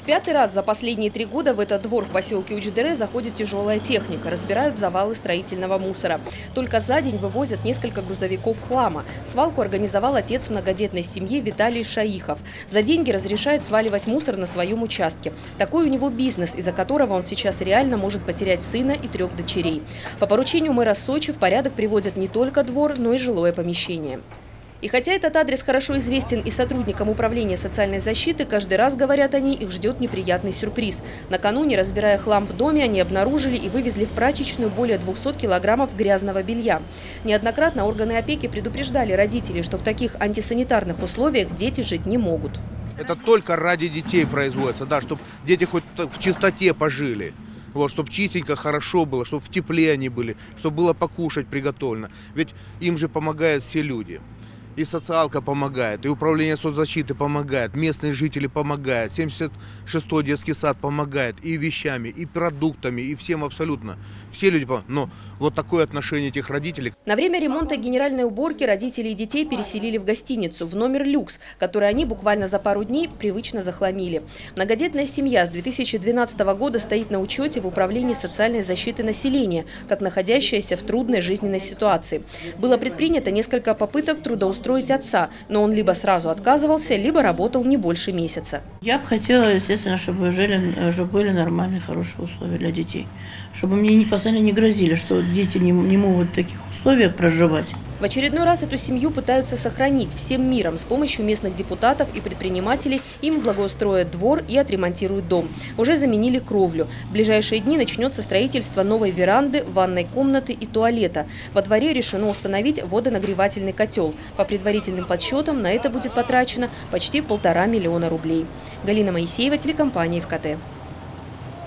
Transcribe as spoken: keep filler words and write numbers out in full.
В пятый раз за последние три года в этот двор в поселке Учдере заходит тяжелая техника, разбирают завалы строительного мусора. Только за день вывозят несколько грузовиков хлама. Свалку организовал отец многодетной семьи Виталий Шаихов. За деньги разрешает сваливать мусор на своем участке. Такой у него бизнес, из-за которого он сейчас реально может потерять сына и трех дочерей. По поручению мэра Сочи в порядок приводят не только двор, но и жилое помещение. И хотя этот адрес хорошо известен и сотрудникам управления социальной защиты, каждый раз, говорят они, их ждет неприятный сюрприз. Накануне, разбирая хлам в доме, они обнаружили и вывезли в прачечную более двухсот килограммов грязного белья. Неоднократно органы опеки предупреждали родителей, что в таких антисанитарных условиях дети жить не могут. Это только ради детей производится, да, чтобы дети хоть в чистоте пожили. Вот, чтобы чистенько, хорошо было, чтобы в тепле они были, чтобы было покушать приготовлено. Ведь им же помогают все люди. И социалка помогает, и управление соцзащиты помогает, местные жители помогают, семьдесят шестой детский сад помогает и вещами, и продуктами, и всем абсолютно. Все люди помогают. Но вот такое отношение этих родителей. На время ремонта и генеральной уборки родители и детей переселили в гостиницу, в номер люкс, который они буквально за пару дней привычно захламили. Многодетная семья с две тысячи двенадцатого года стоит на учете в управлении социальной защиты населения, как находящаяся в трудной жизненной ситуации. Было предпринято несколько попыток трудоустройства строить отца, но он либо сразу отказывался, либо работал не больше месяца. Я бы хотела, естественно, чтобы, жили, чтобы были нормальные, хорошие условия для детей. Чтобы мне не, постоянно не грозили, что дети не, не могут в таких условиях проживать. В очередной раз эту семью пытаются сохранить всем миром. С помощью местных депутатов и предпринимателей им благоустроят двор и отремонтируют дом. Уже заменили кровлю. В ближайшие дни начнется строительство новой веранды, ванной комнаты и туалета. Во дворе решено установить водонагревательный котел. По предварительным подсчетам на это будет потрачено почти полтора миллиона рублей. Галина Моисеева, телекомпания ФКТ.